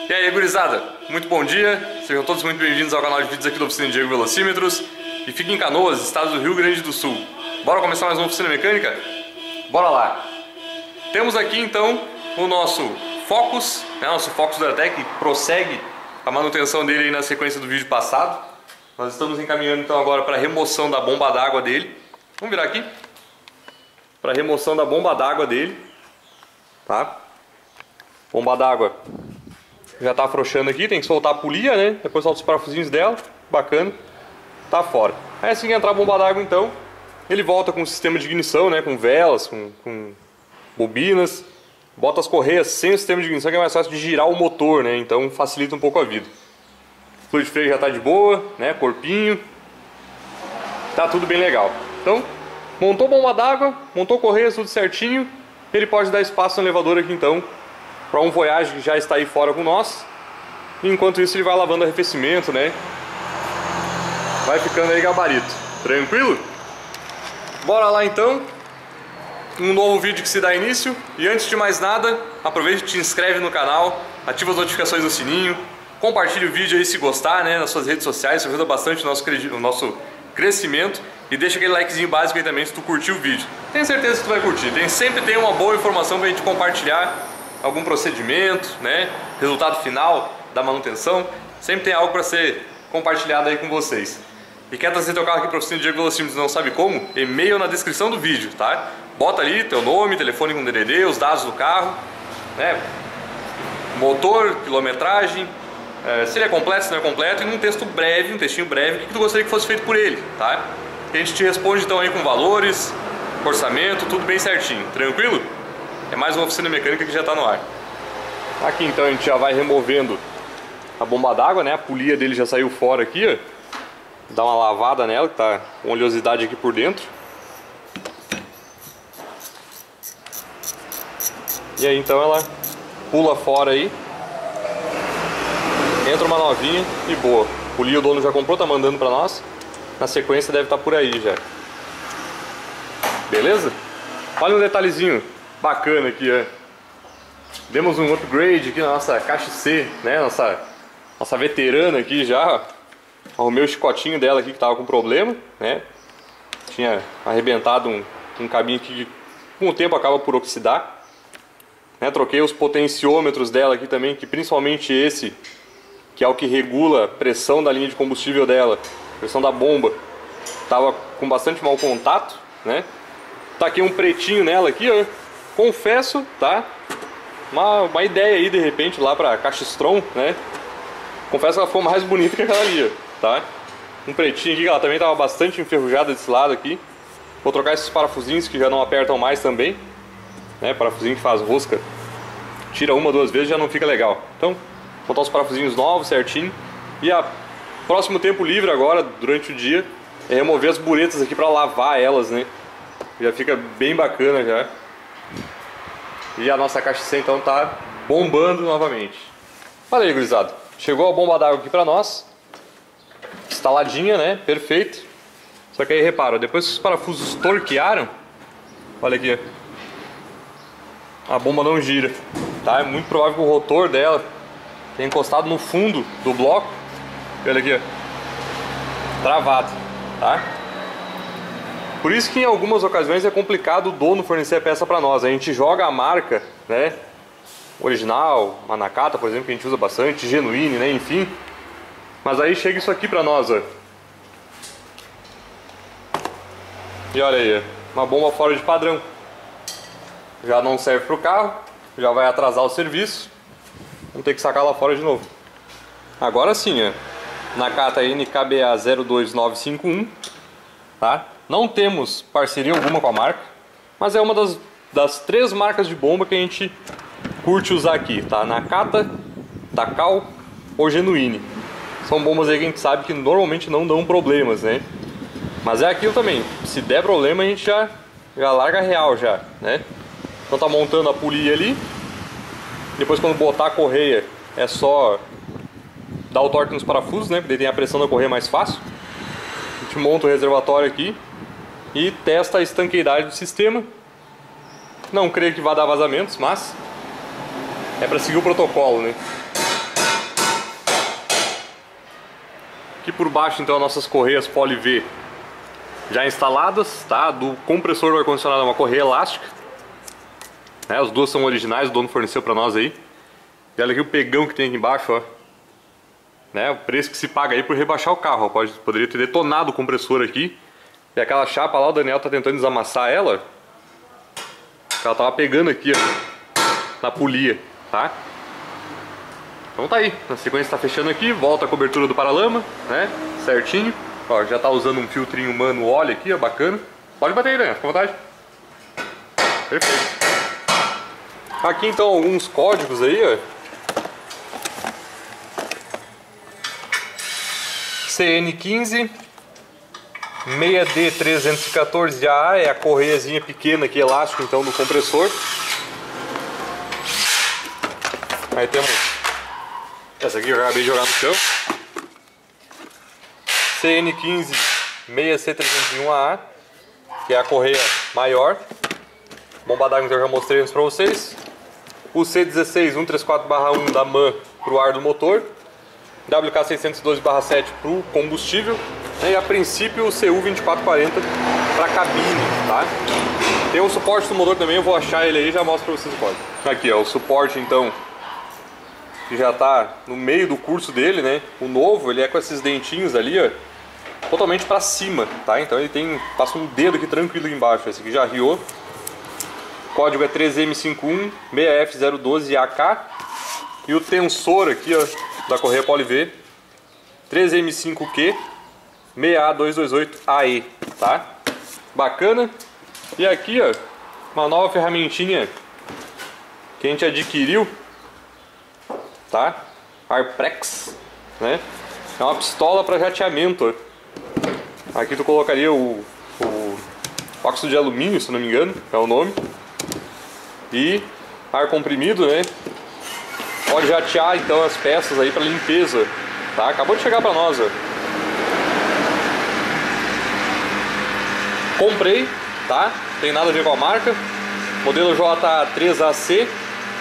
E aí, gurizada, muito bom dia, sejam todos muito bem-vindos ao canal de vídeos aqui da Oficina Diego Velocímetros. E fique em Canoas, estado do Rio Grande do Sul. Bora começar mais uma oficina mecânica? Bora lá! Temos aqui então o nosso Focus, nosso Focus Duratec, que prossegue a manutenção dele aí na sequência do vídeo passado. Nós estamos encaminhando então agora para a remoção da bomba d'água dele. Vamos virar aqui? Para remoção da bomba d'água dele, tá? Bomba d'água já tá afrouxando aqui, tem que soltar a polia, né? Depois solta os parafusinhos dela, bacana, tá fora. Aí assim que entrar a bomba d'água então, ele volta com o sistema de ignição, né? Com velas, com bobinas, bota as correias sem o sistema de ignição, que é mais fácil de girar o motor, né? Então facilita um pouco a vida. O fluido de freio já tá de boa, né? Corpinho, tá tudo bem legal. Então, montou bomba d'água, montou correias, tudo certinho, ele pode dar espaço no elevador aqui então, para um Voyage que já está aí fora com nós. Enquanto isso ele vai lavando arrefecimento, né? Vai ficando aí gabarito. Tranquilo? Bora lá então. Um novo vídeo que se dá início. E antes de mais nada, aproveita e te inscreve no canal, ativa as notificações do sininho, compartilhe o vídeo aí se gostar, né, nas suas redes sociais, isso ajuda bastante o nosso crescimento. E deixa aquele likezinho básico aí também se tu curtiu o vídeo. Tenho certeza que tu vai curtir. Sempre tem uma boa informação pra gente compartilhar. Algum procedimento, né? Resultado final da manutenção. Sempre tem algo para ser compartilhado aí com vocês. E quer trazer teu carro aqui para a Oficina Diego Velocímetros e não sabe como? E-mail na descrição do vídeo, tá? Bota ali teu nome, telefone com DDD, os dados do carro, né? Motor, quilometragem, se ele é completo, se não é completo, e num texto breve, um textinho breve, o que tu gostaria que fosse feito por ele, tá? E a gente te responde então aí com valores, orçamento, tudo bem certinho, tranquilo? É mais uma oficina mecânica que já está no ar. Aqui então a gente já vai removendo a bomba d'água, né? A polia dele já saiu fora aqui, ó. Dá uma lavada nela, que tá com oleosidade aqui por dentro. E aí então ela pula fora aí. Entra uma novinha e boa. Polia o dono já comprou, tá mandando pra nós. Na sequência deve estar por aí já. Beleza? Olha um detalhezinho bacana aqui, ó. Demos um upgrade aqui na nossa caixa C, né? Nossa veterana aqui já. Arrumei o chicotinho dela aqui que tava com problema, né? Tinha arrebentado um cabinho aqui que com o tempo acaba por oxidar, né? Troquei os potenciômetros dela aqui também, que principalmente esse, que é o que regula a pressão da linha de combustível dela, pressão da bomba, tava com bastante mau contato, né? Taquei um pretinho nela aqui, ó. Confesso, tá? Uma ideia aí de repente lá pra Caixistron, né? Confesso que ela ficou mais bonita que aquela ali, tá? Um pretinho aqui, que ela também tava bastante enferrujada desse lado aqui. Vou trocar esses parafusinhos que já não apertam mais também, né? Parafusinho que faz rosca, tira uma, duas vezes já não fica legal. Então, vou botar os parafusinhos novos certinho. E a próximo tempo livre agora, durante o dia, é remover as buretas aqui pra lavar elas, né? Já fica bem bacana já. E a nossa caixa C então tá bombando novamente. Olha aí, gurizada. Chegou a bomba d'água aqui pra nós. Instaladinha, né? Perfeito. Só que aí repara, depois que os parafusos torquearam, olha aqui, a bomba não gira, tá? É muito provável que o rotor dela tenha encostado no fundo do bloco. Olha aqui, ó. Travado, tá? Por isso que em algumas ocasiões é complicado o dono fornecer a peça para nós. A gente joga a marca, né? Original, Manakata, por exemplo, que a gente usa bastante, Genuine, né? Enfim. Mas aí chega isso aqui para nós, ó. E olha aí, uma bomba fora de padrão. Já não serve para o carro, já vai atrasar o serviço. Vamos ter que sacar lá fora de novo. Agora sim, ó. Nakata NKBA 02951, tá? Não temos parceria alguma com a marca, mas é uma das três marcas de bomba que a gente curte usar aqui, tá? Nakata, Takal ou Genuine. São bombas aí que a gente sabe que normalmente não dão problemas, né? Mas é aquilo também, se der problema a gente já larga real já, né? Então tá montando a polia ali. Depois quando botar a correia é só dar o torque nos parafusos, né? Porque daí tem a pressão da correia mais fácil. A gente monta o reservatório aqui e testa a estanqueidade do sistema. Não creio que vá dar vazamentos, mas é para seguir o protocolo, né? Aqui por baixo então as nossas correias Poly V já instaladas, tá? Do compressor do ar-condicionado é uma correia elástica, né? As duas são originais, o dono forneceu pra nós aí. E olha aqui o pegão que tem aqui embaixo, ó. Né? O preço que se paga aí por rebaixar o carro, ó. Poderia ter detonado o compressor aqui. E aquela chapa lá, o Daniel tá tentando desamassar ela. Ela tava pegando aqui, ó, na polia, tá? Então tá aí, na sequência tá fechando aqui, volta a cobertura do paralama, né? Certinho. Ó, já tá usando um filtrinho humano óleo aqui, ó, bacana. Pode bater aí, né? Fica à vontade. Perfeito. Aqui então alguns códigos aí, ó. CN15 6D314A é a correiazinha pequena aqui, elástico então do compressor. Aí temos essa aqui que eu acabei de jogar no chão. CN15 6C301A, que é a correia maior. Bomba d'água que eu já mostrei antes pra vocês. O C16 134/1 da MAN pro ar do motor. WK612/7 pro combustível. E a princípio o CU2440 para cabine, tá? Tem um suporte do motor também, eu vou achar ele aí e já mostro para vocês o código. Aqui ó, o suporte então, que já tá no meio do curso dele, né? O novo, ele é com esses dentinhos ali, ó, totalmente para cima, tá? Então ele tem, passa um dedo aqui tranquilo embaixo, esse aqui já riou. O código é 3M51 6F012AK. E o tensor aqui, ó, da correia Poly V 3M5Q 6A228AE, tá? Bacana. E aqui, ó, uma nova ferramentinha que a gente adquiriu, tá? Arprex, né? É uma pistola para jateamento, ó. Aqui tu colocaria o óxido de alumínio, se não me engano, é o nome. E ar comprimido, né? Pode jatear então as peças aí para limpeza, tá? Acabou de chegar para nós, ó. Comprei, tá? Não tem nada a ver com a marca. Modelo J3AC.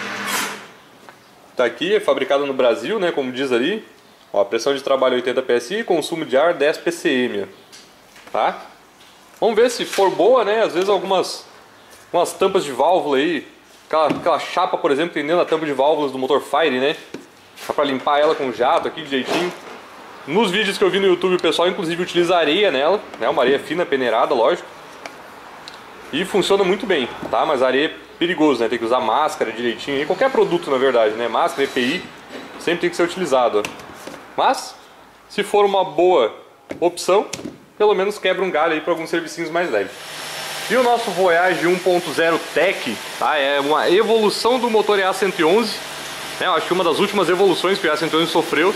Tá aqui, é fabricado no Brasil, né? Como diz ali. Ó, pressão de trabalho 80 PSI, consumo de ar 10 PCM. Tá? Vamos ver se for boa, né? Às vezes umas tampas de válvula aí. Aquela chapa, por exemplo, tem dentro da tampa de válvulas do motor Fire, né? Dá pra limpar ela com jato aqui de jeitinho. Nos vídeos que eu vi no YouTube, o pessoal inclusive utiliza areia nela, né? Uma areia fina, peneirada, lógico. E funciona muito bem, tá? Mas a areia é perigoso, né? Tem que usar máscara direitinho. E qualquer produto, na verdade, né? Máscara, EPI, sempre tem que ser utilizado, ó. Mas, se for uma boa opção, pelo menos quebra um galho aí para alguns servicinhos mais leves. E o nosso Voyage 1.0 Tech, tá? É uma evolução do motor EA111, né? Eu acho que uma das últimas evoluções que o EA111 sofreu.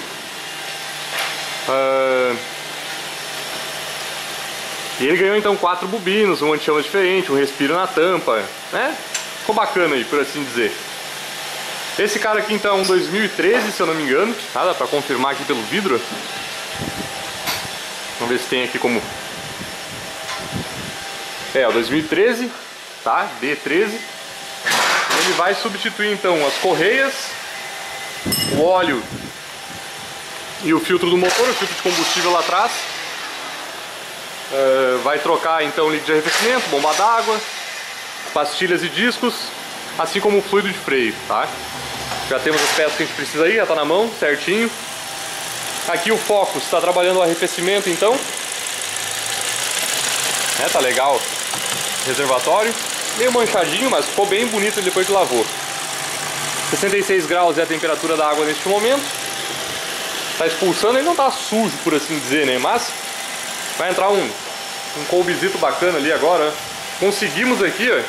E ele ganhou então 4 bobinas, um anti-chama diferente, um respiro na tampa, né? Ficou bacana aí, por assim dizer. Esse cara aqui então é um 2013, se eu não me engano, tá? Dá pra confirmar aqui pelo vidro. Vamos ver se tem aqui como... É, o 2013, tá? D13. Ele vai substituir então as correias, o óleo e o filtro do motor, o filtro de combustível lá atrás. Vai trocar então líquido de arrefecimento, bomba d'água, pastilhas e discos, assim como o fluido de freio, tá? Já temos as peças que a gente precisa aí, já tá na mão, certinho. Aqui o Focus está trabalhando o arrefecimento então. Tá legal. Reservatório, meio manchadinho, mas ficou bem bonito depois que lavou. 66 graus é a temperatura da água neste momento. Tá expulsando, ele não tá sujo, por assim dizer, né? Mas vai entrar um coubezito bacana ali agora, ó. Conseguimos aqui, ó,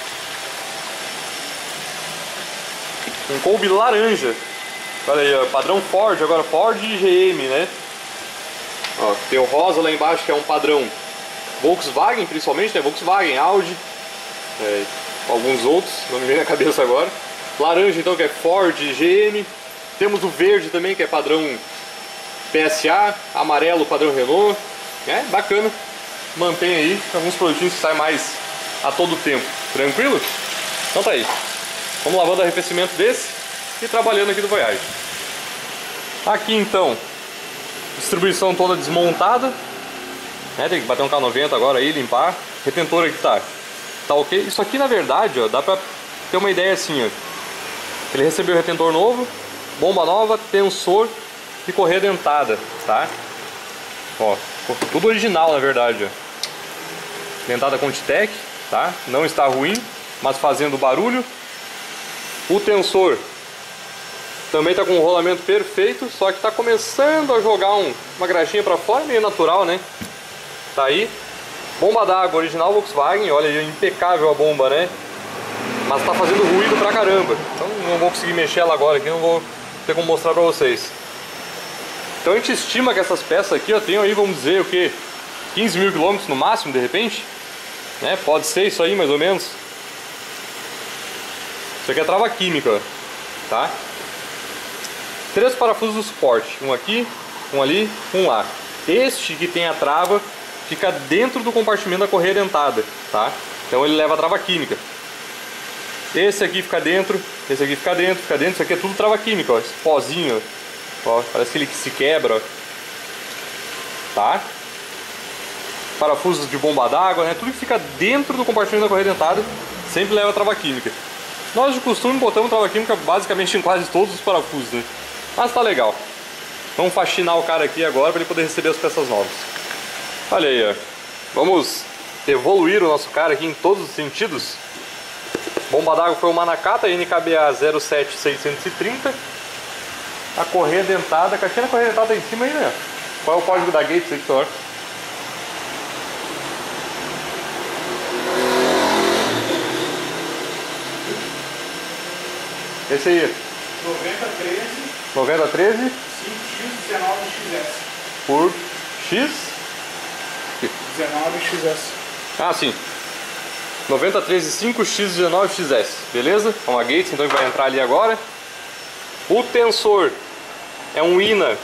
um coube laranja. Olha aí, ó, padrão Ford, agora Ford e GM, né? Ó, tem o rosa lá embaixo, que é um padrão Volkswagen, principalmente, né? Volkswagen, Audi, alguns outros, não me vem na cabeça agora. Laranja então, que é Ford e GM. Temos o verde também, que é padrão PSA. Amarelo, padrão Renault. Bacana. Mantém aí alguns produtinhos que saem mais a todo tempo. Tranquilo? Então tá aí. Vamos lavando o arrefecimento desse e trabalhando aqui do Voyage. Aqui então Distribuição toda desmontada, né? Tem que bater um K90 agora aí, limpar. Retentor aqui tá ok. Isso aqui na verdade, ó, dá pra ter uma ideia assim, ó. Ele recebeu retentor novo, bomba nova, tensor e correia dentada, tá? Ó, tudo original na verdade, ó. Dentada Contitec, tá? Não está ruim, mas fazendo barulho. O tensor também está com um rolamento perfeito, só que está começando a jogar uma graxinha para fora, meio natural, né? Tá aí. Bomba d'água original Volkswagen, olha aí, impecável a bomba, né? Mas está fazendo ruído pra caramba. Então não vou conseguir mexer ela agora aqui, não vou ter como mostrar para vocês. Então a gente estima que essas peças aqui, ó, tem aí, vamos dizer, o que? 15 mil quilômetros no máximo, de repente? Né? Pode ser isso aí, mais ou menos. Isso aqui é trava química, ó, tá? 3 parafusos do suporte, um aqui, um ali, um lá. Este que tem a trava fica dentro do compartimento da correia dentada, tá? Então ele leva a trava química. Esse aqui fica dentro, esse aqui fica dentro, Isso aqui é tudo trava química, ó, esse pozinho, ó, parece que ele se quebra, ó. Tá? Parafusos de bomba d'água, né? Tudo que fica dentro do compartimento da correia dentada sempre leva a trava química. Nós de costume botamos trava química basicamente em quase todos os parafusos, né? Mas tá legal. Vamos faxinar o cara aqui agora para ele poder receber as peças novas. Olha aí, ó. Vamos evoluir o nosso cara aqui em todos os sentidos. Bomba d'água foi uma Nakata NKBA 07630. A correia dentada, a caixinha da correia dentada tá em cima aí, né? Qual é o código da Gates aí, senhor? Esse aí. 9013 5x19xs. Por X? 19xs. Ah, sim. 9013 5x19xs. Beleza? É uma Gates, então vai entrar ali agora. O tensor é um INA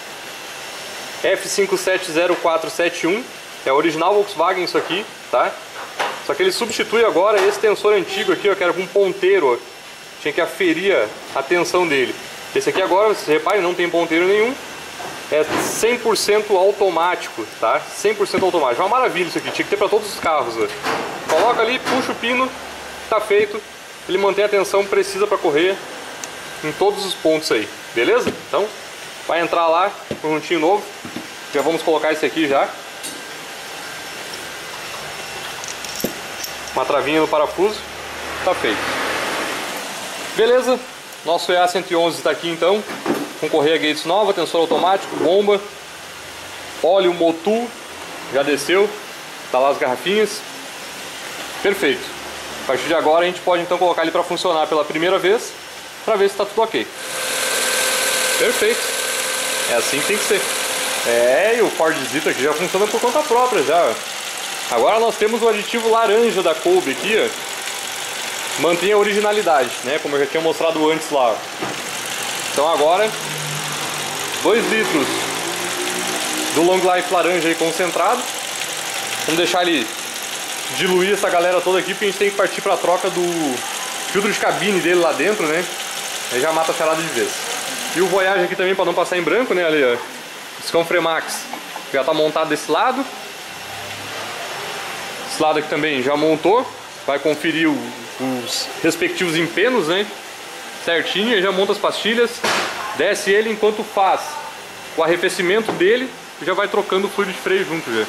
F570471. É original Volkswagen isso aqui, tá? Só que ele substitui agora esse tensor antigo aqui, ó, que era com ponteiro, ó. Tinha que aferir a tensão dele. Esse aqui agora, vocês reparem, não tem ponteiro nenhum. É 100% automático, tá? 100% automático. É uma maravilha isso aqui, tinha que ter para todos os carros, ó. Coloca ali, puxa o pino, tá feito. Ele mantém a tensão precisa para correr em todos os pontos aí, beleza? Então, vai entrar lá, conjuntinho novo. Já vamos colocar esse aqui já. Uma travinha no parafuso, tá feito. Beleza, nosso EA111 está aqui então, com correia Gates nova, tensor automático, bomba, óleo Motul, já desceu, tá lá as garrafinhas, perfeito. A partir de agora a gente pode então colocar ele para funcionar pela primeira vez, para ver se está tudo ok. Perfeito, é assim que tem que ser. É, e o Ford Zito aqui já funciona por conta própria já. Agora nós temos o aditivo laranja da Kolbe aqui, ó. Mantém a originalidade, né? Como eu já tinha mostrado antes lá. Então agora 2 litros do Long Life laranja aí concentrado. Vamos deixar ele diluir essa galera toda aqui, porque a gente tem que partir para a troca do filtro de cabine dele lá dentro, né? Aí já mata a charada de vez. E o Voyage aqui também para não passar em branco, né? Ali, ó. Discão Fremax já está montado desse lado. Esse lado aqui também já montou. Vai conferir os respectivos empenos, né? Certinho, e já monta as pastilhas, desce ele enquanto faz o arrefecimento dele e já vai trocando o fluido de freio junto já.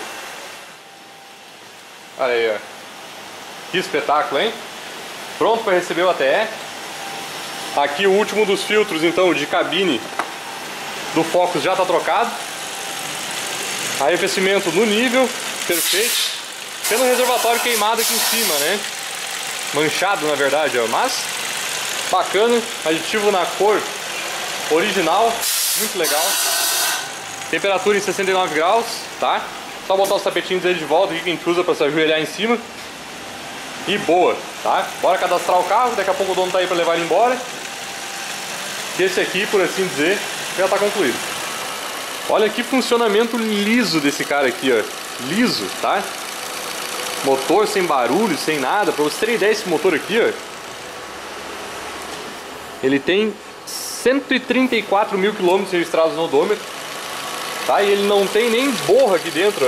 Olha aí, ó. Que espetáculo, hein? Pronto para receber o ATE. Aqui o último dos filtros então de cabine do Focus já está trocado. Arrefecimento no nível, perfeito. Pelo reservatório queimado aqui em cima, né? Manchado na verdade, ó. Mas bacana, aditivo na cor original, muito legal. Temperatura em 69 graus, tá? Só botar os tapetinhos dele de volta aqui que a gente usa para se ajoelhar em cima. E boa, tá? Bora cadastrar o carro, daqui a pouco o dono tá aí para levar ele embora. E esse aqui, por assim dizer, já tá concluído. Olha que funcionamento liso desse cara aqui, ó. Liso, tá? Motor sem barulho, sem nada. Pra vocês terem ideia, esse motor aqui, ó, ele tem 134 mil quilômetros registrados no odômetro. tá? E ele não tem nem borra aqui dentro, ó.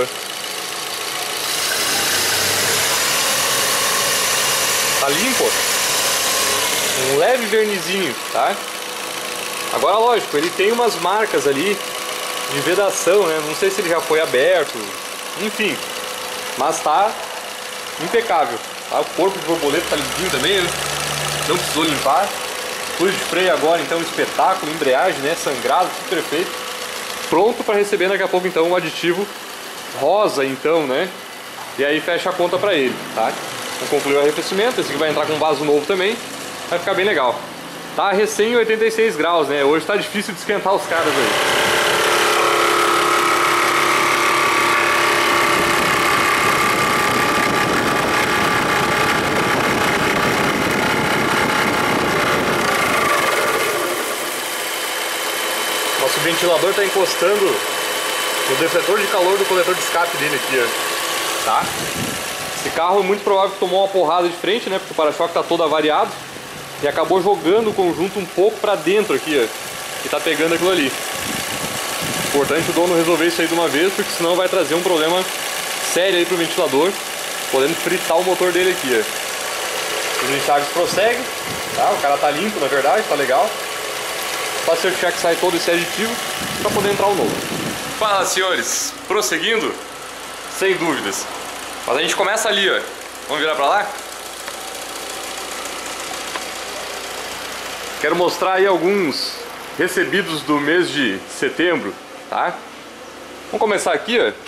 Tá limpo, ó. Um leve vernizinho, tá? Agora, lógico, ele tem umas marcas ali de vedação, né? Não sei se ele já foi aberto, enfim. Mas tá impecável, tá? O corpo de borboleta tá limpinho também, né? Não precisou limpar. Fluido de freio agora, então, espetáculo. Embreagem, né? Sangrado, tudo perfeito. Pronto para receber daqui a pouco, então, um aditivo rosa, então, né? E aí fecha a conta para ele, tá? Vamos concluir o arrefecimento. Esse aqui vai entrar com vaso novo também. Vai ficar bem legal. Tá recém 86 graus, né? Hoje tá difícil de esquentar os caras aí. Nosso ventilador está encostando no defletor de calor do coletor de escape dele aqui, ó. Tá? Esse carro é muito provável que tomou uma porrada de frente, né? Porque o para-choque está todo avariado e acabou jogando o conjunto um pouco para dentro aqui, ó. E tá pegando aquilo ali. Importante o dono resolver isso aí de uma vez, porque senão vai trazer um problema sério aí pro ventilador, podendo fritar o motor dele aqui, ó. Os enxagues prosseguem, tá? O cara tá limpo, na verdade, tá legal. Só certificar que sai todo esse aditivo para poder entrar o novo. Fala, senhores, prosseguindo, sem dúvidas. Mas a gente começa ali, ó. Vamos virar para lá? Quero mostrar aí alguns recebidos do mês de setembro, tá? Vamos começar aqui, ó.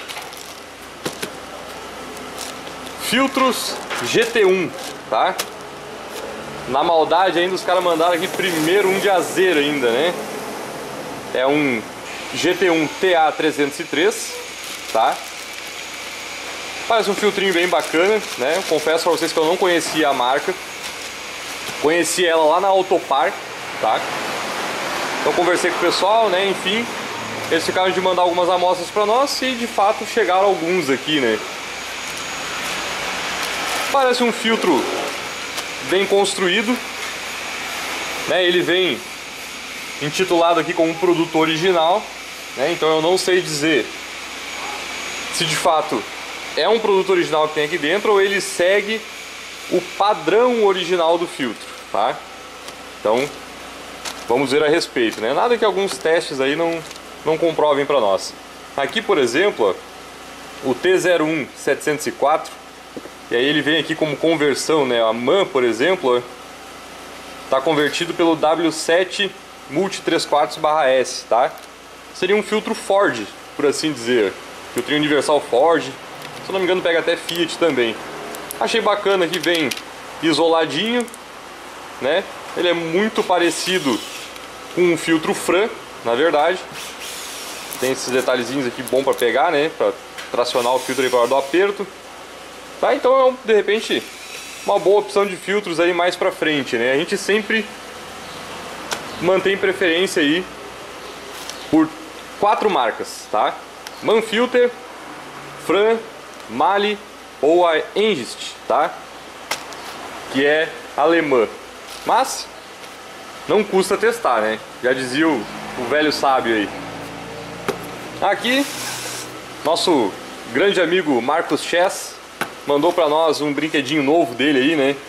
Filtros GT1, tá? Na maldade ainda os caras mandaram aqui primeiro um de azeiro ainda, né? É um GT1 TA303, tá? Parece um filtrinho bem bacana, né? Confesso pra vocês que eu não conhecia a marca. Conheci ela lá na Autopar, tá? Então conversei com o pessoal, né? Enfim, eles ficaram de mandar algumas amostras pra nós e de fato chegaram alguns aqui, né? Parece um filtro bem construído, né? Ele vem intitulado aqui como produto original, né? Então eu não sei dizer se de fato é um produto original que tem aqui dentro ou ele segue o padrão original do filtro, tá? Então vamos ver a respeito, né? Nada que alguns testes aí não comprovem para nós. Aqui, por exemplo, ó, o T01 704. E aí ele vem aqui como conversão, né? A MAN, por exemplo, está convertido pelo W7 Multi 3/4/S, tá? Seria um filtro Ford, por assim dizer. Filtrinho universal Ford. Se eu não me engano, pega até Fiat também. Achei bacana que vem isoladinho, né? Ele é muito parecido com um filtro Fran, na verdade. Tem esses detalhezinhos aqui bom para pegar, né? Para tracionar o filtro aí para hora do aperto. Tá, então é de repente uma boa opção de filtros aí mais pra frente, né? A gente sempre mantém preferência aí por 4 marcas, tá? Manfilter, Fran, Mali ou a Engist, tá? Que é alemã. Mas não custa testar, né? Já dizia o velho sábio aí. Aqui, nosso grande amigo Marcos Chess mandou pra nós um brinquedinho novo dele aí, né?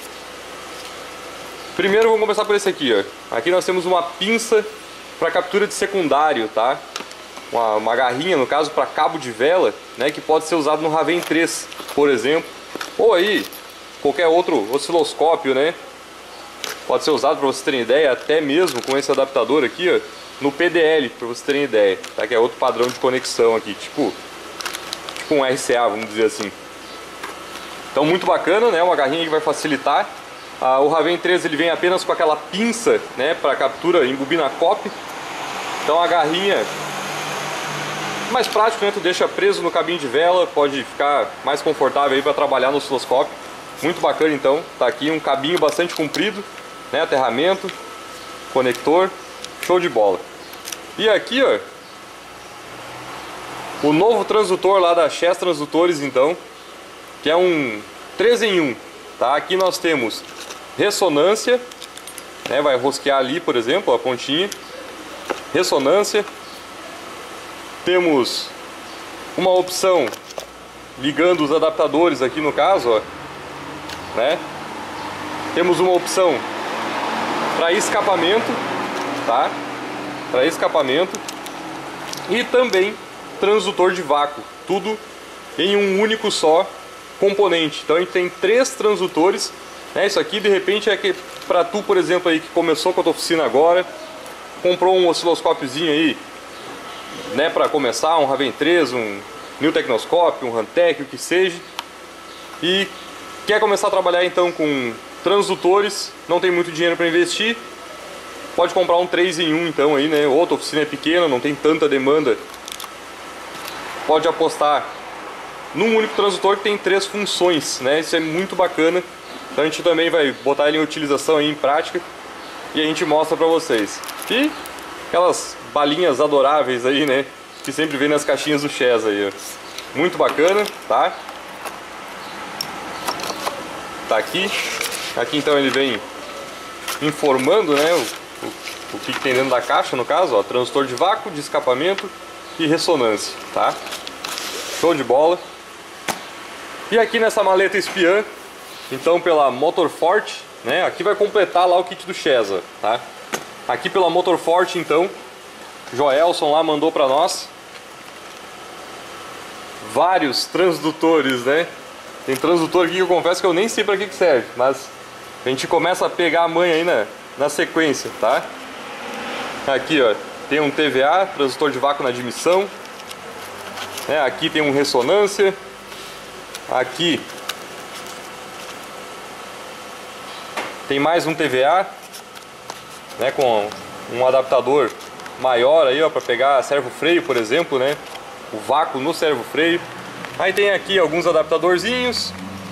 Primeiro vamos começar por esse aqui, ó. Aqui nós temos uma pinça para captura de secundário, tá? Uma garrinha, no caso, para cabo de vela, né? Que pode ser usado no Raven 3, por exemplo. Ou aí, qualquer outro osciloscópio, né? Pode ser usado, para vocês terem ideia, até mesmo com esse adaptador aqui, ó, no PDL, para vocês terem ideia, tá? Que é outro padrão de conexão aqui, tipo um RCA, vamos dizer assim. Então muito bacana, né? Uma garrinha que vai facilitar. O Raven 3 ele vem apenas com aquela pinça, né? Para captura em bobina COP. Então a garrinha mais prático, né? Tu deixa preso no cabinho de vela, pode ficar mais confortável aí para trabalhar no osciloscópio. Muito bacana, então. Tá aqui um cabinho bastante comprido, né? Aterramento, conector, show de bola. E aqui, ó, o novo transdutor lá da Chess Transdutores, então, que é um 3 em 1, tá? Aqui nós temos ressonância, né? Vai rosquear ali, por exemplo, a pontinha. Ressonância, temos uma opção ligando os adaptadores aqui no caso, ó, né? Temos uma opção para escapamento, tá? Para escapamento e também transdutor de vácuo, tudo em um único só componente. Então a gente tem 3 transdutores, né? Isso aqui de repente é que para tu, por exemplo, aí que começou com a tua oficina agora, comprou um osciloscópiozinho aí, né, para começar, um Raven 3, um New Technoscope, um Hantec, o que seja, e quer começar a trabalhar então com transdutores, não tem muito dinheiro para investir, pode comprar um 3 em 1 então aí, né? Outra oficina é pequena, não tem tanta demanda, pode apostar num único transdutor que tem 3 funções, né? Isso é muito bacana. Então a gente também vai botar ele em utilização aí, em prática, e a gente mostra para vocês. E aquelas balinhas adoráveis aí, né, que sempre vem nas caixinhas do Chess aí, ó. Muito bacana, tá? Tá aqui. Aqui então ele vem informando, né, o que tem dentro da caixa, no caso, ó, transdutor de vácuo, de escapamento e ressonância, tá? Show de bola. E aqui nessa maleta espiã, então pela Motorforte, né, aqui vai completar lá o kit do Chess, tá? Aqui pela Motorforte então, Joelson lá mandou pra nós vários transdutores, né? Tem transdutor aqui que eu confesso que eu nem sei pra que serve, mas a gente começa a pegar a manha aí na sequência, tá? Aqui, ó, tem um TVA, transdutor de vácuo na admissão, né? Aqui tem um ressonância, aqui tem mais um TVA, né, com um adaptador maior aí, ó, para pegar servo-freio, por exemplo, né, o vácuo no servo-freio. Aí tem aqui alguns adaptadorzinhos.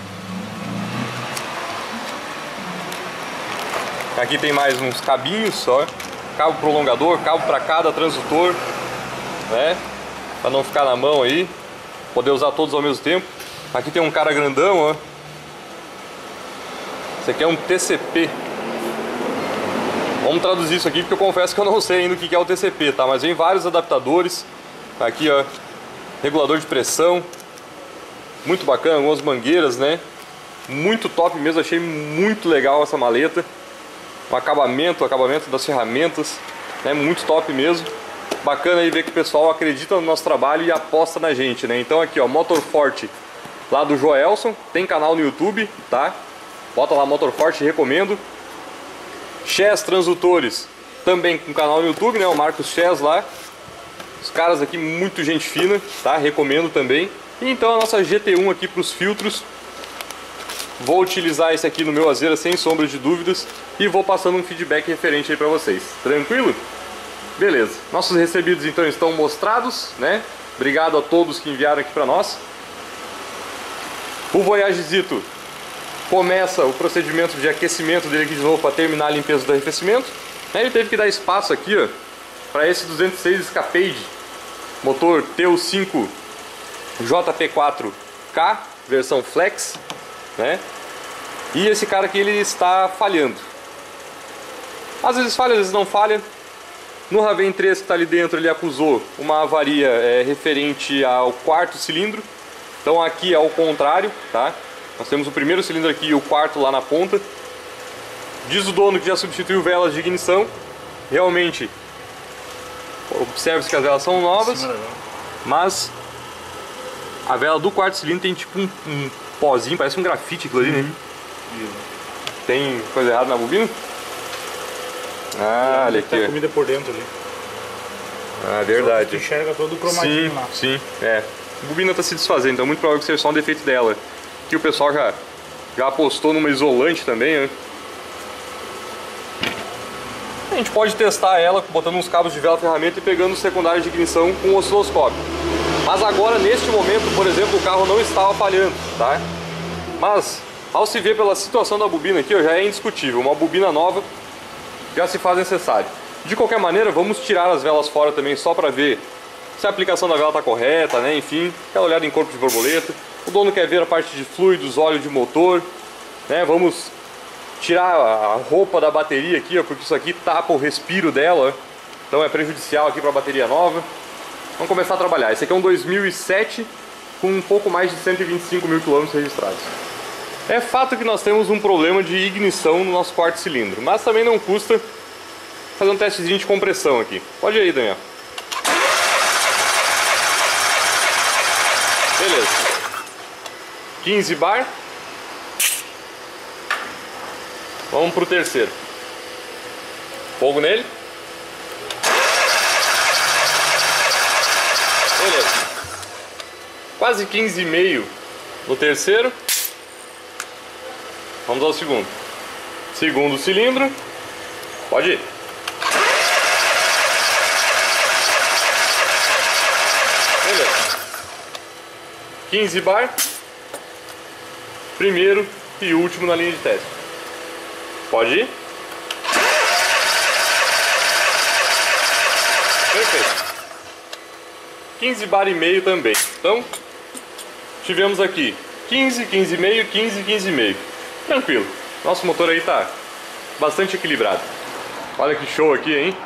Aqui tem mais uns cabinhos só, cabo prolongador, cabo para cada transdutor, né, para não ficar na mão aí, poder usar todos ao mesmo tempo. Aqui tem um cara grandão, ó. Esse aqui é um TCP. Vamos traduzir isso aqui porque eu confesso que eu não sei ainda o que é o TCP, tá? Mas vem vários adaptadores. Aqui, ó, regulador de pressão. Muito bacana, algumas mangueiras, né? Muito top mesmo, achei muito legal essa maleta. O acabamento das ferramentas, né? Muito top mesmo. Bacana aí ver que o pessoal acredita no nosso trabalho e aposta na gente, né? Então aqui, ó, Motorforte lá do Joelson, tem canal no YouTube, tá? Bota lá Motorforte, recomendo. Chess Transdutores, também com canal no YouTube, né? O Marcos Chess lá. Os caras aqui, muito gente fina, tá? Recomendo também. E então a nossa GT1 aqui para os filtros. Vou utilizar esse aqui no meu Azera sem sombra de dúvidas. E vou passando um feedback referente aí para vocês. Tranquilo? Beleza. Nossos recebidos então estão mostrados, né? Obrigado a todos que enviaram aqui para nós. O Voyagezito começa o procedimento de aquecimento dele aqui de novo para terminar a limpeza do arrefecimento. Ele teve que dar espaço aqui, ó, para esse 206 Escapade, motor TU5 JP4K, versão Flex, né? E esse cara aqui ele está falhando. Às vezes falha, às vezes não falha. No Raven 3 que está ali dentro, ele acusou uma avaria referente ao 4º cilindro. Então aqui é ao contrário, tá? Nós temos o primeiro cilindro aqui e o 4º lá na ponta. Diz o dono que já substituiu velas de ignição. Realmente, observe-se que as velas são novas, mas a vela do 4º cilindro tem tipo um pozinho, parece um grafite aquilo ali, né? Tem coisa errada na bobina? Ah, olha aqui. Tem comida por dentro ali. Ah, verdade. Tu enxerga todo o cromadinho lá. Sim, é. A bobina está se desfazendo, então é muito provável que seja só um defeito dela. Aqui o pessoal já apostou numa isolante também, né? A gente pode testar ela botando uns cabos de vela ferramenta e pegando o secundário de ignição com o osciloscópio. Mas agora, neste momento, por exemplo, o carro não estava falhando, tá? Mas, ao se ver pela situação da bobina aqui, ó, já é indiscutível. Uma bobina nova já se faz necessário. De qualquer maneira, vamos tirar as velas fora também só para ver se a aplicação da vela está correta, né? Enfim, aquela olhada em corpo de borboleta. O dono quer ver a parte de fluidos, óleo de motor, né? Vamos tirar a roupa da bateria aqui, ó, porque isso aqui tapa o respiro dela, ó. Então é prejudicial aqui para a bateria nova. Vamos começar a trabalhar. Esse aqui é um 2007 com um pouco mais de 125 mil quilômetros registrados. É fato que nós temos um problema de ignição no nosso quarto cilindro, mas também não custa fazer um testezinho de compressão aqui. Pode ir aí, Daniel. Beleza. 15 bar. Vamos pro terceiro. Fogo nele. Beleza. Quase 15,5 no terceiro. Vamos ao segundo. Segundo cilindro. Pode ir. Beleza. 15 bar. Primeiro e último na linha de teste. Pode ir. Perfeito. 15 bar e meio também. Então, tivemos aqui 15, 15,5, 15, 15,5. Tranquilo. Nosso motor aí tá bastante equilibrado. Olha que show aqui, hein?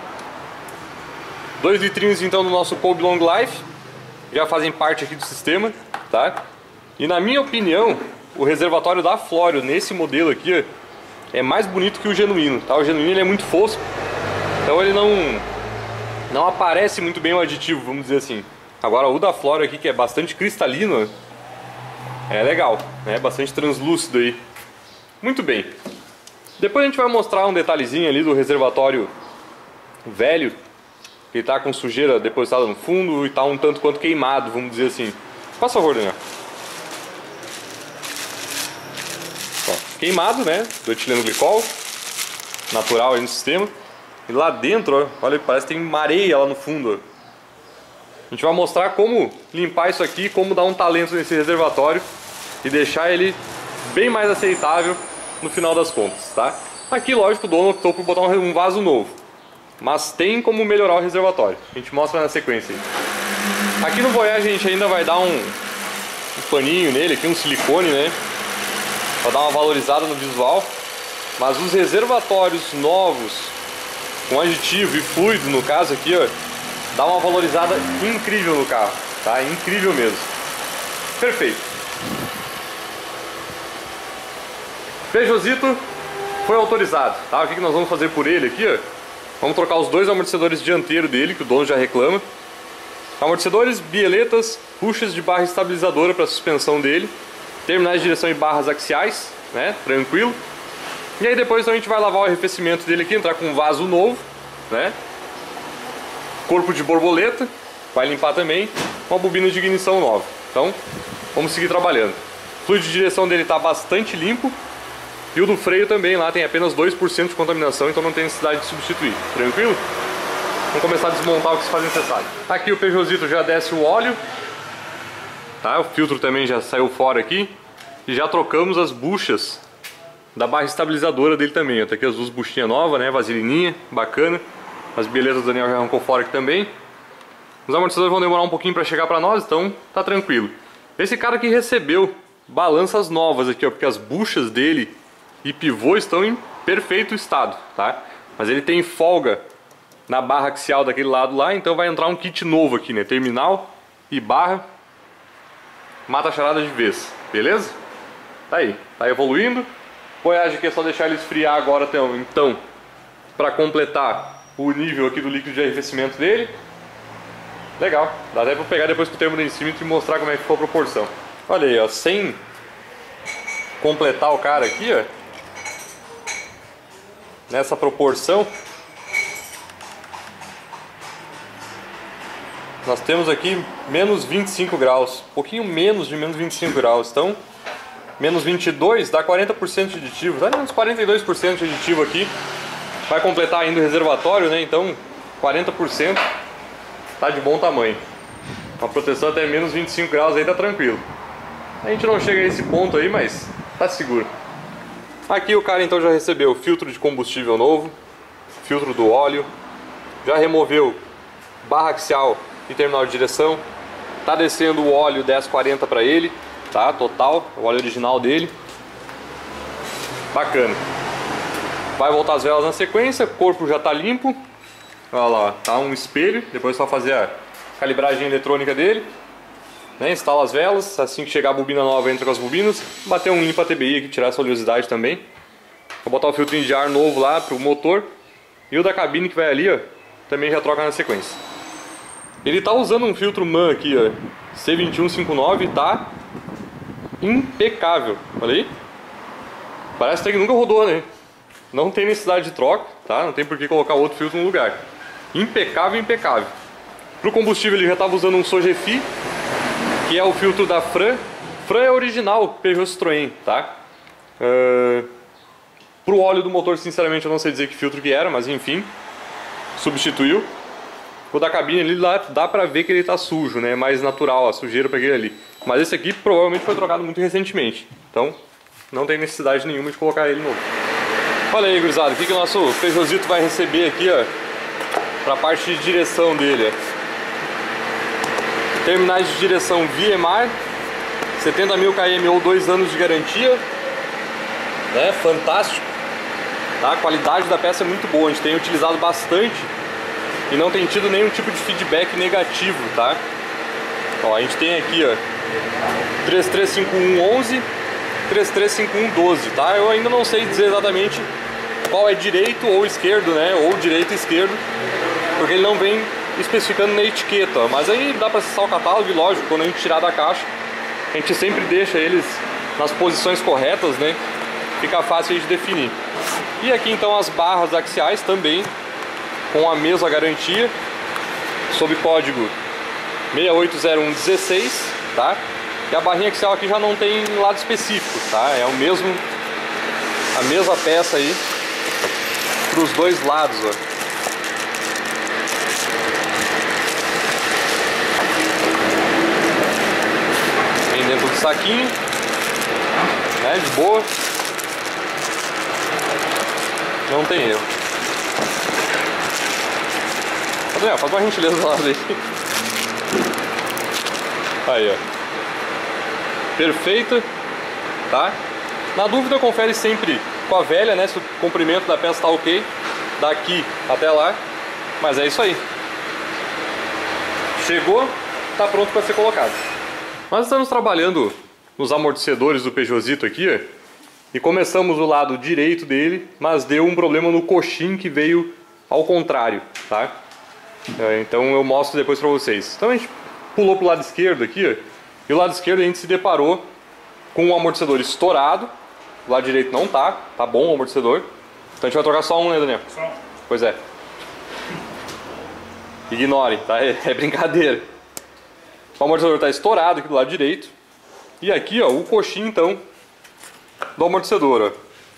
2 litrinhos então do nosso Kolbe Long Life. Já fazem parte aqui do sistema, tá? E na minha opinião, o reservatório da Florio nesse modelo aqui, ó, é mais bonito que o genuíno, tá? O genuíno ele é muito fosco, então ele não aparece muito bem o aditivo, vamos dizer assim. Agora o da Florio aqui, que é bastante cristalino, é legal, né? Bastante translúcido aí. Muito bem. Depois a gente vai mostrar um detalhezinho ali do reservatório velho, que tá com sujeira depositada no fundo e tá um tanto quanto queimado, vamos dizer assim. Faz favor, Daniel. Ó, queimado, né? Do etileno glicol natural aí no sistema. E lá dentro, ó, olha, parece que tem uma areia lá no fundo, ó. A gente vai mostrar como limpar isso aqui, como dar um talento nesse reservatório e deixar ele bem mais aceitável no final das contas, tá? Aqui, lógico, o dono optou por botar um vaso novo, mas tem como melhorar o reservatório. A gente mostra na sequência aí. Aqui no Voyage a gente ainda vai dar um paninho nele, aqui um silicone, né? Pra dar uma valorizada no visual. Mas os reservatórios novos, com aditivo e fluido, no caso aqui, ó, dá uma valorizada incrível no carro, tá? Incrível mesmo. Perfeito. Peugeotzito foi autorizado, tá? O que nós vamos fazer por ele aqui, ó? Vamos trocar os dois amortecedores dianteiros dele, que o dono já reclama. Amortecedores, bieletas, buchas de barra estabilizadora para a suspensão dele, terminais de direção e barras axiais, né? Tranquilo. E aí depois então, a gente vai lavar o arrefecimento dele aqui, entrar com um vaso novo, né? Corpo de borboleta, vai limpar também, uma bobina de ignição nova. Então, vamos seguir trabalhando. O fluido de direção dele está bastante limpo. E o do freio também, lá tem apenas 2% de contaminação, então não tem necessidade de substituir. Tranquilo? Vamos começar a desmontar o que se faz necessário. Aqui o Peugeotzito já desce o óleo, tá? O filtro também já saiu fora aqui. E já trocamos as buchas da barra estabilizadora dele também. Tá aqui as duas buchinhas novas, né? Vaselininha, bacana. As bieletas do Daniel já arrancou fora aqui também. Os amortecedores vão demorar um pouquinho para chegar para nós, então tá tranquilo. Esse cara aqui recebeu balanças novas aqui, ó, porque as buchas dele e pivô estão em perfeito estado, tá? Mas ele tem folga na barra axial daquele lado lá, então vai entrar um kit novo aqui, né? Terminal e barra, mata a charada de vez, beleza? Tá aí, tá evoluindo. Voyage aqui é só deixar ele esfriar agora, então, para completar o nível aqui do líquido de arrefecimento dele. Legal, dá até pra pegar depois com o termodensímetro e mostrar como é que ficou a proporção. Olha aí, ó, sem completar o cara aqui, ó, nessa proporção, nós temos aqui menos 25 graus, um pouquinho menos de menos 25 graus, então menos 22 dá 40% de aditivo, dá menos 42% de aditivo aqui, vai completar ainda o reservatório, né? Então 40% tá de bom tamanho, uma proteção até menos 25 graus aí tá tranquilo. A gente não chega a esse ponto aí, mas tá seguro. Aqui o cara então já recebeu filtro de combustível novo, filtro do óleo, já removeu barra axial e terminal de direção, tá descendo o óleo 1040 para ele, tá? Total, o óleo original dele. Bacana. Vai voltar as velas na sequência, o corpo já tá limpo. Olha lá, tá um espelho, depois só fazer calibragem eletrônica dele, né? Instala as velas, assim que chegar a bobina nova entra com as bobinas, bater um limpa TBI aqui, tirar essa oleosidade também. Vou botar o filtrinho de ar novo lá pro motor e o da cabine que vai ali, ó, também já troca na sequência. Ele tá usando um filtro MAN aqui, ó, C2159, tá impecável, olha aí. Parece até que nunca rodou, né? Não tem necessidade de troca, tá? Não tem por que colocar outro filtro no lugar. Impecável, impecável. Pro combustível ele já estava usando um Sogefi, que é o filtro da Fran. Fran é original, Peugeot Citroën, tá? Pro óleo do motor, sinceramente, eu não sei dizer que filtro que era, mas enfim, substituiu. O da cabine ali lá dá pra ver que ele tá sujo, né? É mais natural a sujeira pra aquele ali. Mas esse aqui provavelmente foi trocado muito recentemente, então não tem necessidade nenhuma de colocar ele novo. Olha aí, gurizada, o que o nosso Peugeotzito vai receber aqui, ó, pra parte de direção dele, ó. Terminais de direção VMR, 70 mil km ou 2 anos de garantia, né? Fantástico, tá? A qualidade da peça é muito boa, a gente tem utilizado bastante e não tem tido nenhum tipo de feedback negativo, tá? Ó, a gente tem aqui, ó, 335111, 335112, tá? Eu ainda não sei dizer exatamente qual é direito ou esquerdo, né? Ou direito e esquerdo, porque ele não vem especificando na etiqueta, mas aí dá para acessar o catálogo e, lógico, quando a gente tirar da caixa, a gente sempre deixa eles nas posições corretas, né? Fica fácil de definir. E aqui então as barras axiais também com a mesma garantia, sob código 680116, tá? E a barrinha axial aqui já não tem lado específico, tá? É a mesma peça aí para os dois lados, ó. Dentro do saquinho, né, de boa, não tem erro. Adriano, faz uma gentileza do lado aí. Aí, ó, perfeita, tá? Na dúvida, confere sempre com a velha, né, se o comprimento da peça tá ok, daqui até lá, mas é isso aí. Chegou, tá pronto para ser colocado. Nós estamos trabalhando nos amortecedores do Peugeotzito aqui, ó, e começamos o lado direito dele, mas deu um problema no coxim que veio ao contrário, tá? Então eu mostro depois pra vocês. Então a gente pulou pro lado esquerdo aqui, ó, e o lado esquerdo a gente se deparou com o amortecedor estourado, o lado direito não tá bom o amortecedor, então a gente vai trocar só um, né, Daniel? Só um. Pois é. Ignorem, tá? É brincadeira. O amortecedor está estourado aqui do lado direito. E aqui, ó, o coxim, então, do amortecedor, ó.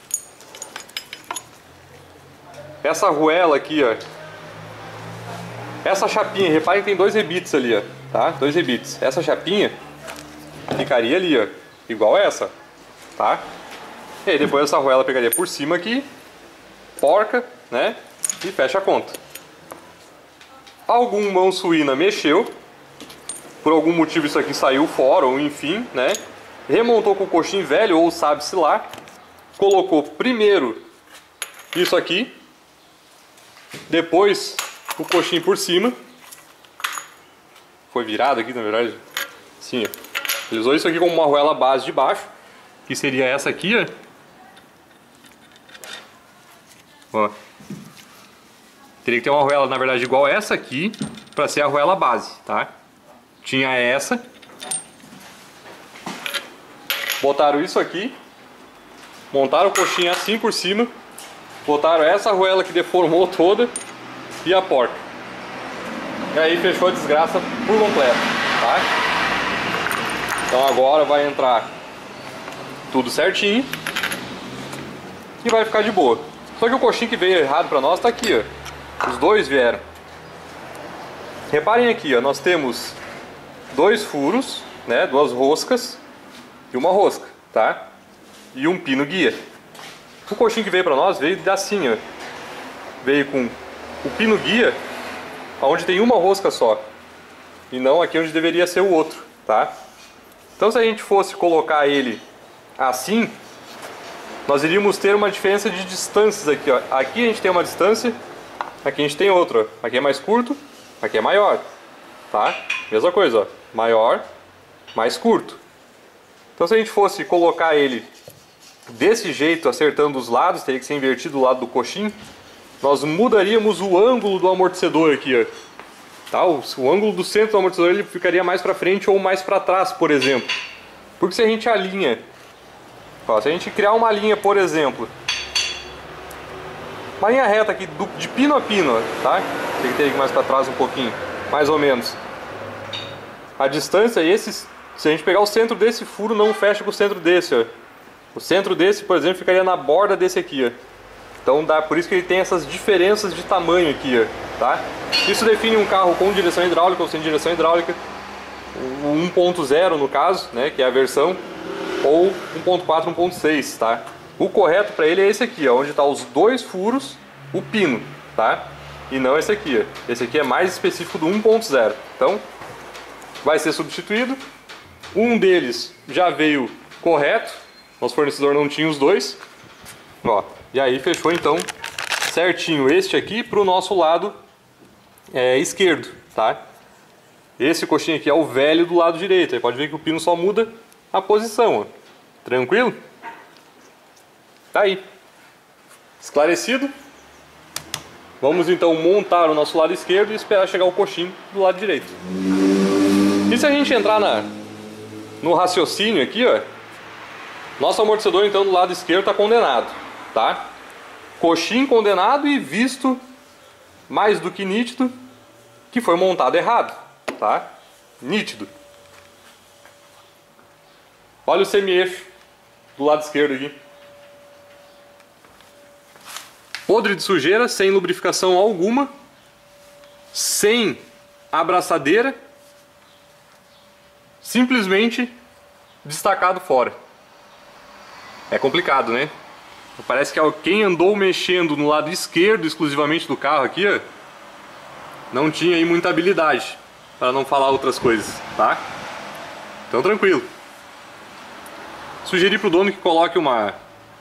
Essa arruela aqui, ó. Essa chapinha, reparem que tem 2 rebites ali, ó. Tá? 2 rebites. Essa chapinha ficaria ali, ó. Igual essa, tá? E aí depois essa arruela pegaria por cima aqui, porca, né? E fecha a conta. Algum mão suína mexeu. Por algum motivo isso aqui saiu fora, ou enfim, né? Remontou com o coxim velho, ou sabe-se lá. Colocou primeiro isso aqui. Depois o coxim por cima. Foi virado aqui, na verdade. Sim, ó. Ele usou isso aqui como uma arruela base de baixo. Que seria essa aqui, ó. Ó. Teria que ter uma arruela, na verdade, igual essa aqui, para ser a arruela base, tá? Tinha essa. Botaram isso aqui. Montaram o coxinha assim por cima. Botaram essa arruela que deformou toda. E a porca. E aí fechou a desgraça por completo, tá? Então agora vai entrar tudo certinho. E vai ficar de boa. Só que o coxinho que veio errado pra nós tá aqui, ó. Os dois vieram. Reparem aqui, ó. Nós temos 2 furos, né, 2 roscas e uma rosca, tá? E um pino guia. O coxinho que veio pra nós veio assim, ó. Veio com o pino guia, onde tem uma rosca só, e não aqui onde deveria ser o outro, tá? Então se a gente fosse colocar ele assim, nós iríamos ter uma diferença de distâncias aqui, ó. Aqui a gente tem uma distância, aqui a gente tem outra, ó. Aqui é mais curto, aqui é maior. tá? Mesma coisa, ó, maior, mais curto. Então se a gente fosse colocar ele desse jeito, acertando os lados, teria que ser invertido o lado do coxim, nós mudaríamos o ângulo do amortecedor aqui, ó. Tá? O ângulo do centro do amortecedor ele ficaria mais para frente ou mais para trás, por exemplo. Porque se a gente alinha, ó, se a gente criar uma linha, por exemplo, uma linha reta aqui de pino a pino, ó, tá? Tem que ter mais para trás um pouquinho, mais ou menos. A distância, se a gente pegar o centro desse furo, não fecha com o centro desse, ó. O centro desse, por exemplo, ficaria na borda desse aqui, ó. Então por isso que ele tem essas diferenças de tamanho aqui, ó, tá? Isso define um carro com direção hidráulica ou sem direção hidráulica, o 1.0 no caso, né, que é a versão, ou 1.4, 1.6, tá? O correto para ele é esse aqui, ó, onde está os dois furos, o pino, tá? E não esse aqui, ó. Esse aqui é mais específico do 1.0. Então, vai ser substituído. Um deles já veio correto, nosso fornecedor não tinha os dois, ó. E aí fechou então certinho este aqui para o nosso lado esquerdo, tá? Esse coxinho aqui é o velho do lado direito. Aí pode ver que o pino só muda a posição, ó. Tranquilo? Tá aí. Esclarecido? Vamos então montar o nosso lado esquerdo e esperar chegar o coxinho do lado direito. E se a gente entrar no raciocínio aqui, ó, nosso amortecedor então do lado esquerdo está condenado, tá? Coxim condenado e visto mais do que nítido que foi montado errado, tá? Nítido. Olha o semi-eixo do lado esquerdo aqui. Podre de sujeira, sem lubrificação alguma, sem abraçadeira, simplesmente destacado fora. É complicado, né? Parece que quem andou mexendo no lado esquerdo exclusivamente do carro aqui, ó, não tinha aí muita habilidade, para não falar outras coisas, tá? Então tranquilo. Sugeri pro dono que coloque uma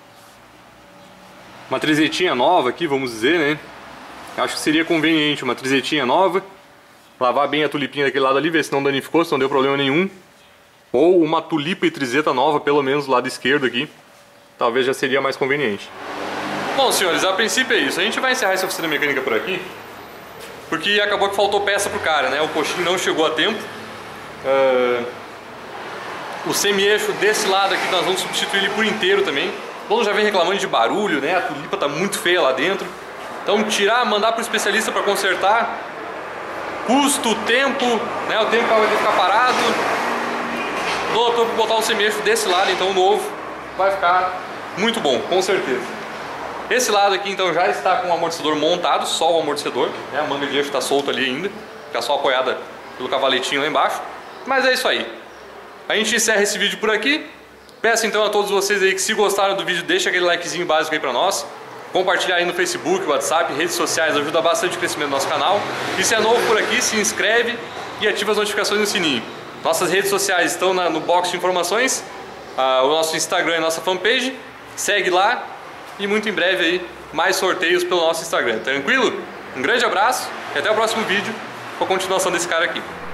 trizetinha nova aqui, vamos dizer, né? Acho que seria conveniente uma trizetinha nova, lavar bem a tulipinha daquele lado ali, ver se não danificou, se não deu problema nenhum. Ou uma tulipa e trizeta nova, pelo menos do lado esquerdo aqui. Talvez já seria mais conveniente. Bom, senhores, a princípio é isso. A gente vai encerrar essa oficina mecânica por aqui, porque acabou que faltou peça pro cara, né? O coxinho não chegou a tempo. O semi-eixo desse lado aqui nós vamos substituir ele por inteiro também. O dono já vem reclamando de barulho, né? A tulipa tá muito feia lá dentro. Então tirar, mandar pro especialista para consertar. Custo, tempo, né? O tempo que vai ter que ficar parado. Doutor, para botar o semi-eixo desse lado, então novo, vai ficar muito bom, com certeza. Esse lado aqui então já está com o amortecedor montado, só o amortecedor, né? A manga de eixo está solta ali ainda, fica só apoiada pelo cavaletinho lá embaixo. Mas é isso aí. A gente encerra esse vídeo por aqui. Peço então a todos vocês aí que, se gostaram do vídeo, deixa aquele likezinho básico aí pra nós. Compartilhar aí no Facebook, WhatsApp, redes sociais, ajuda bastante o crescimento do nosso canal. E se é novo por aqui, se inscreve e ativa as notificações no sininho. Nossas redes sociais estão no box de informações, o nosso Instagram e nossa fanpage. Segue lá e muito em breve aí mais sorteios pelo nosso Instagram. Tranquilo? Um grande abraço e até o próximo vídeo com a continuação desse cara aqui.